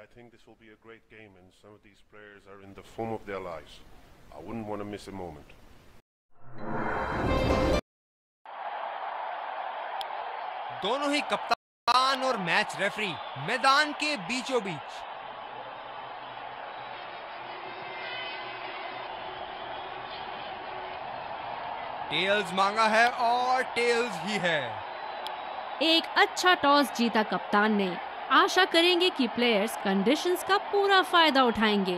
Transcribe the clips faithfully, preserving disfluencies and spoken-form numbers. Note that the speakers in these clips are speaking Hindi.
I think this will be a great game and some of these players are in the form of their lives. I wouldn't want to miss a moment. दोनों ही कप्तान और मैच रेफरी मैदान के बीचों बीच। टेल्स मांगा है और टेल्स ही है। एक अच्छा टॉस जीता कप्तान ने। आशा करेंगे कि प्लेयर्स कंडीशंस का पूरा फायदा उठाएंगे।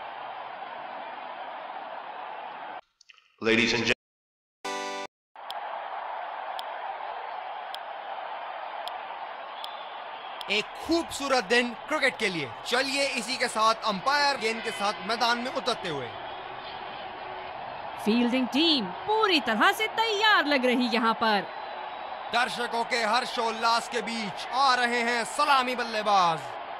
Ladies and gentlemen, एक खूबसूरत दिन क्रिकेट के लिए। चलिए इसी के साथ अंपायर गेंद के साथ मैदान में उतरते हुए। फील्डिंग टीम पूरी तरह से तैयार लग रही यहाँ पर। दर्शकों के हर्षोल्लास के बीच आ रहे हैं सलामी बल्लेबाज।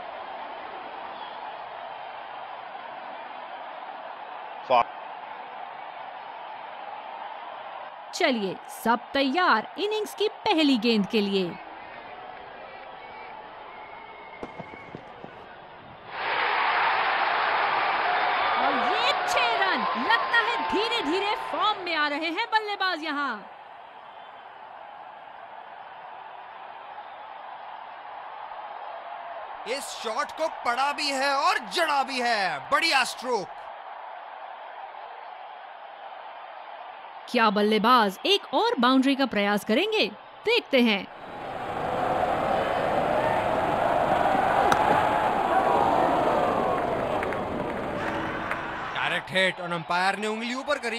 चलिए सब तैयार इनिंग्स की पहली गेंद के लिए। और ये छह रन। लगता है धीरे धीरे फॉर्म में आ रहे हैं बल्लेबाज यहाँ। इस शॉट को पड़ा भी है और जड़ा भी है। बढ़िया स्ट्रोक। क्या बल्लेबाज एक और बाउंड्री का प्रयास करेंगे? देखते हैं। डायरेक्ट हिट और अंपायर ने उंगली ऊपर करी।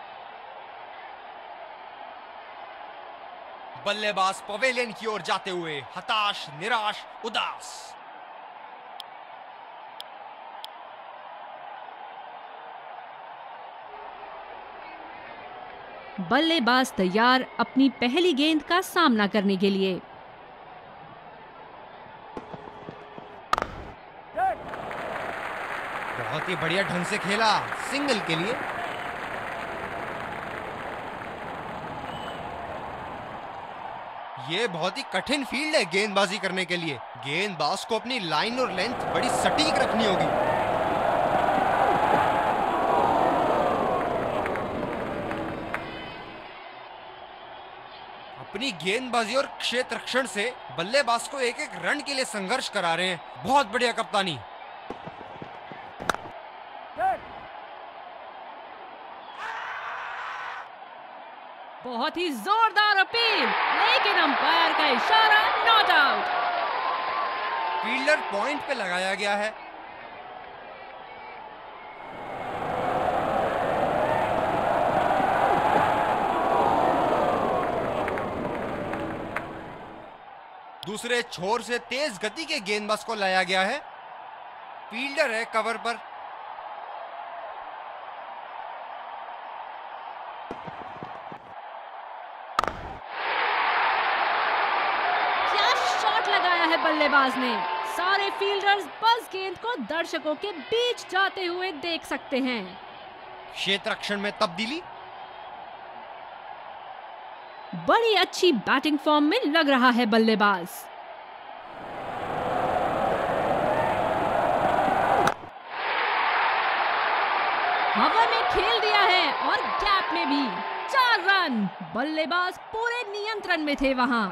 बल्लेबाज पवेलियन की ओर जाते हुए हताश, निराश, उदास। बल्लेबाज तैयार अपनी पहली गेंद का सामना करने के लिए। बहुत ही बढ़िया ढंग से खेला सिंगल के लिए। ये बहुत ही कठिन फील्ड है गेंदबाजी करने के लिए। गेंदबाज को अपनी लाइन और लेंथ बड़ी सटीक रखनी होगी। अपनी गेंदबाजी और क्षेत्र रक्षण से बल्लेबाज को एक एक रन के लिए संघर्ष करा रहे हैं। बहुत बढ़िया कप्तानी। बहुत ही जोरदार अपील, लेकिन अंपायर का इशारा नॉट आउट। फील्डर पॉइंट पे लगाया गया है। दूसरे छोर से तेज गति के गेंदबाज को लाया गया है। फील्डर है कवर पर। क्या शॉट लगाया है बल्लेबाज ने। सारे फील्डर्स बस गेंद को दर्शकों के बीच जाते हुए देख सकते हैं। क्षेत्र रक्षण में तब्दीली। बड़ी अच्छी बैटिंग फॉर्म में लग रहा है बल्लेबाज। हवा में खेल दिया है और गैप में भी। चार रन। बल्लेबाज पूरे नियंत्रण में थे वहां।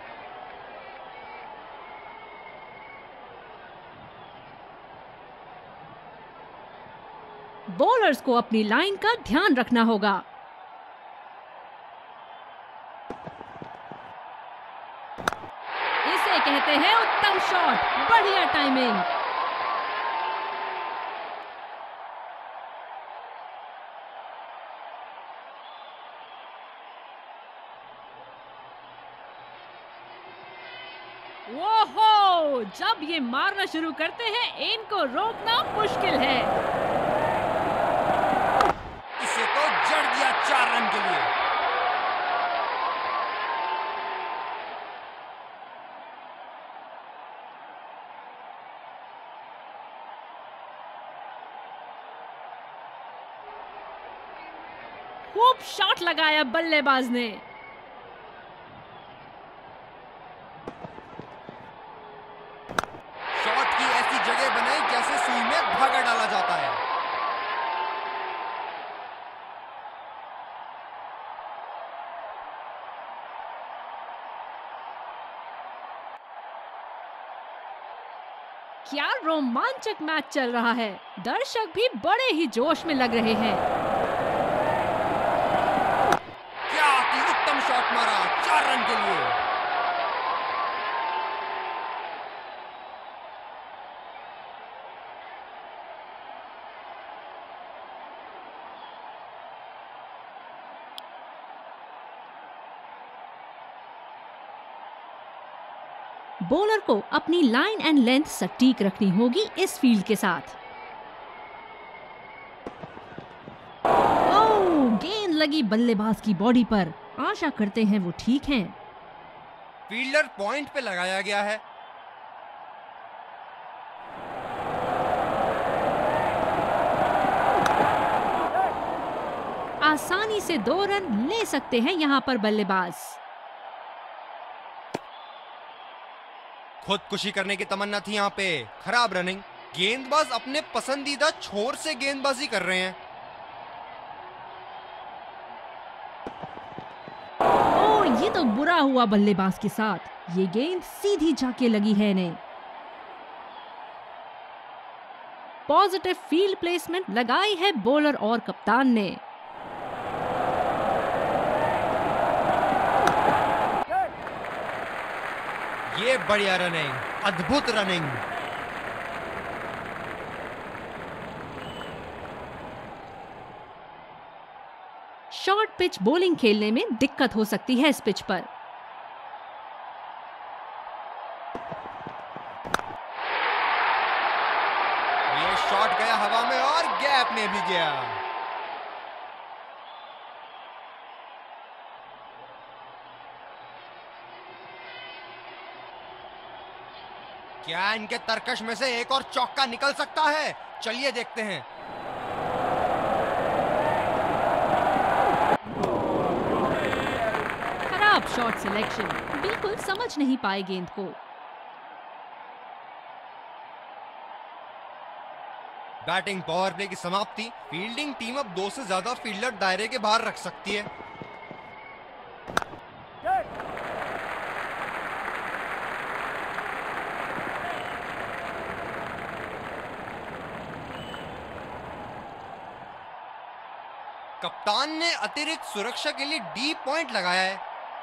बॉलर्स को अपनी लाइन का ध्यान रखना होगा। इसे कहते हैं उत्तम शॉट। बढ़िया टाइमिंग। ओहो, जब ये मारना शुरू करते हैं इनको रोकना मुश्किल है। इसे तो जड़ दिया चार रन के लिए। खूब शॉट लगाया बल्लेबाज ने। शॉट की ऐसी जगह बनाई क्या रोमांचक मैच चल रहा है। दर्शक भी बड़े ही जोश में लग रहे हैं। क्या अति उत्तम शॉट मारा, चार रन के लिए। बॉलर को अपनी लाइन एंड लेंथ सटीक रखनी होगी इस फील्ड के साथ। ओह, गेंद लगी बल्लेबाज की बॉडी पर। आशा करते हैं वो ठीक हैं। फील्डर पॉइंट पे लगाया गया है। आसानी से दो रन ले सकते हैं यहाँ पर बल्लेबाज। खुदकुशी करने की तमन्ना थी यहाँ पे। खराब रनिंग। गेंदबाज अपने पसंदीदा छोर से गेंदबाजी कर रहे हैं। ओह, ये तो बुरा हुआ बल्लेबाज के साथ। ये गेंद सीधी जाके लगी है इन्हें। पॉजिटिव फील्ड प्लेसमेंट लगाई है बॉलर और कप्तान ने। ये बढ़िया रनिंग, अद्भुत रनिंग। शॉर्ट पिच बॉलिंग खेलने में दिक्कत हो सकती है इस पिच पर। ये शॉट गया हवा में और गैप में भी गया। क्या इनके तरकश में से एक और चौका निकल सकता है? चलिए देखते हैं। खराब शॉट सिलेक्शन, बिल्कुल समझ नहीं पाए गेंद को। बैटिंग पावर प्ले की समाप्ति। फील्डिंग टीम अब दो से ज्यादा फील्डर दायरे के बाहर रख सकती है। कप्तान ने अतिरिक्त सुरक्षा के लिए डी पॉइंट लगाया है।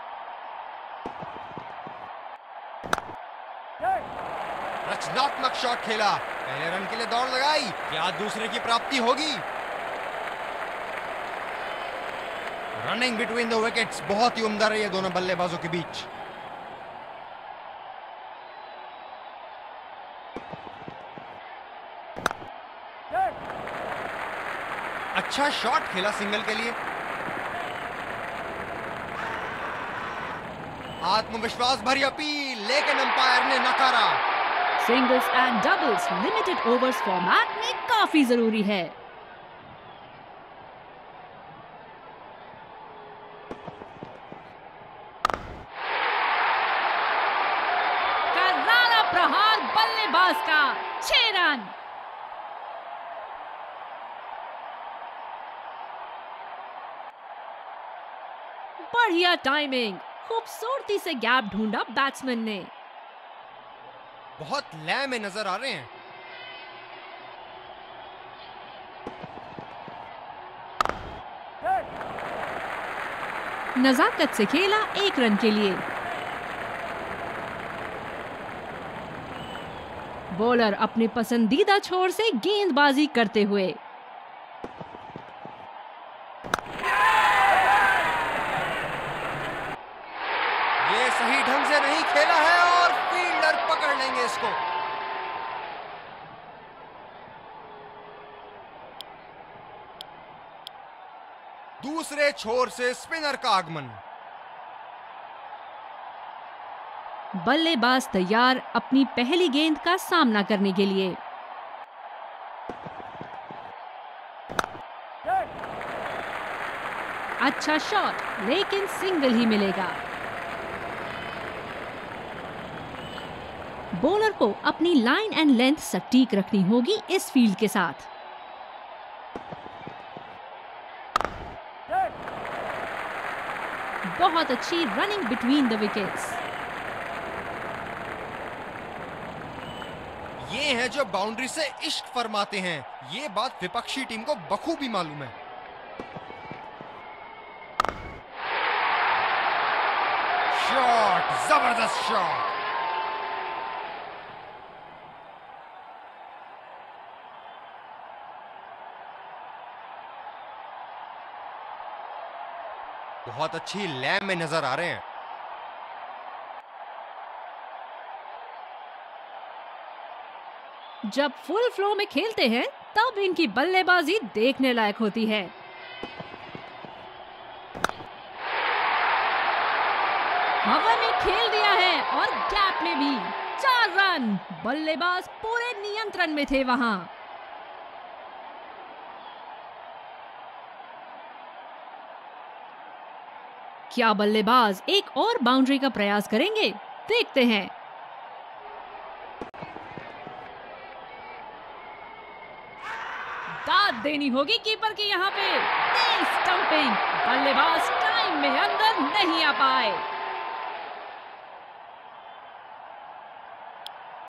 रचनात्मक शॉट खेला, पहले रन के लिए दौड़ लगाई। क्या दूसरे की प्राप्ति होगी? रनिंग बिटवीन द विकेट्स बहुत ही उम्दा रही है दोनों बल्लेबाजों के बीच। अच्छा शॉट खेला सिंगल के लिए। आत्मविश्वास भरी अपील, लेकिन अंपायर ने नकारा। Singles and doubles limited overs format में काफी जरूरी है। करारा प्रहार बल्लेबाज का, छह रन। बढ़िया टाइमिंग, खूबसूरती से गैप ढूंढा बैट्समैन ने। बहुत लय में नजर आ रहे हैं। नजाकत से खेला एक रन के लिए। बॉलर अपने पसंदीदा छोर से गेंदबाजी करते हुए। ये सही ढंग से नहीं खेला है और फील्डर पकड़ लेंगे इसको। दूसरे छोर से स्पिनर का आगमन। बल्लेबाज तैयार अपनी पहली गेंद का सामना करने के लिए। अच्छा शॉट, लेकिन सिंगल ही मिलेगा। बॉलर को अपनी लाइन एंड लेंथ सटीक रखनी होगी इस फील्ड के साथ। बहुत अच्छी रनिंग बिटवीन द विकेट्स। ये हैं जो बाउंड्री से इश्क फरमाते हैं। ये बात विपक्षी टीम को बखूबी मालूम है। शॉट, जबरदस्त शॉट। बहुत अच्छी लय में नजर आ रहे हैं। जब फुल फ्लो में खेलते हैं तब इनकी बल्लेबाजी देखने लायक होती है। हवा में खेल दिया है और गैप में भी। चार रन। बल्लेबाज पूरे नियंत्रण में थे वहां। क्या बल्लेबाज एक और बाउंड्री का प्रयास करेंगे? देखते हैं। दाद देनी होगी कीपर की यहाँ पे। स्टंपिंग। बल्लेबाज टाइम में अंदर नहीं आ पाए।